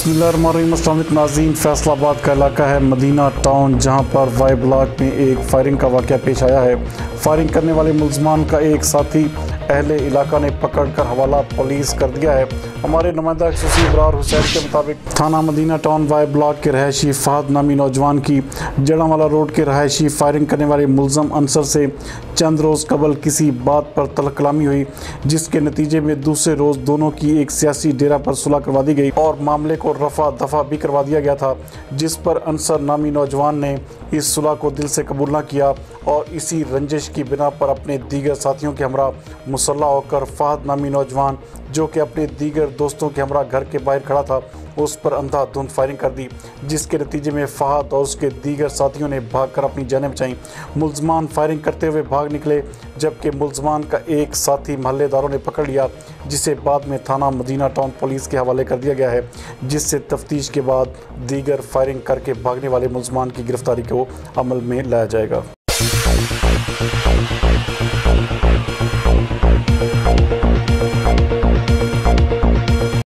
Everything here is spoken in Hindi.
बिस्मिल्लाहिर्रहमानिर्रहीम। नाज़रीन, फैसल आबाद का इलाका है मदीना टाउन, जहां पर वाई ब्लॉक में एक फायरिंग का वाक़या पेश आया है। फायरिंग करने वाले मुलजमान का एक साथी अहले इलाका ने पकड़कर हवाला पुलिस कर दिया है। हमारे नुमाइंदा فرار हुसैन के मुताबिक थाना मदीना टाउन वाई ब्लॉक के रहायशी फहद नामी नौजवान की जड़ावाला रोड के रहायशी फायरिंग करने वाले मुलजम अंसर से चंद रोज़ कबल किसी बात पर तलकलामी हुई, जिसके नतीजे में दूसरे रोज़ दोनों की एक सियासी डेरा पर सुलह करवा दी गई और मामले को रफा दफा भी करवा दिया गया था, जिस पर अंसर नामी नौजवान ने इस सुलह को दिल से कबूल न किया और इसी रंजिश की बिना पर अपने दीगर साथियों के हमरा मुसल्ला होकर फहद नामी नौजवान, जो कि अपने दीगर दोस्तों के हमरा घर के बाहर खड़ा था, उस पर अंधाधुंध फायरिंग कर दी, जिसके नतीजे में फहद और उसके दीगर साथियों ने भागकर अपनी जानें बचाईं। मुलजमान फायरिंग करते हुए भाग निकले, जबकि मुलजमान का एक साथी महल्लेदारों ने पकड़ लिया, जिसे बाद में थाना मदीना टाउन पुलिस के हवाले कर दिया गया है, जिससे तफ्तीश के बाद दीगर फायरिंग करके भागने वाले मुलजमान की गिरफ्तारी को अमल में लाया जाएगा।